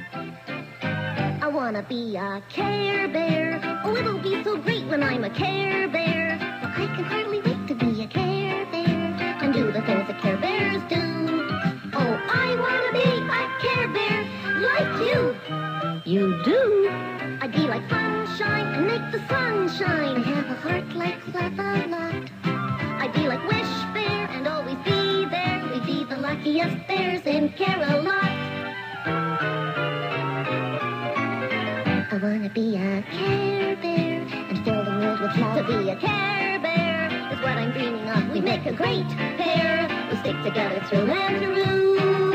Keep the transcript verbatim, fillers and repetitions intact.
I wanna be a Care Bear. Oh, it'll be so great when I'm a Care Bear. Well, I can hardly wait to be a Care Bear and do the things that Care Bears do. Oh, I wanna be a Care Bear like you. You do? I'd be like sunshine and make the sun shine. I have a heart like Lava-Lot. I'd be like Wish Bear and always be there. We'd be the luckiest bears in Care-a-Lot. I wanna be a Care Bear and fill the world with love. To be a Care Bear is what I'm dreaming of. We make a great pair. We stick together through and through.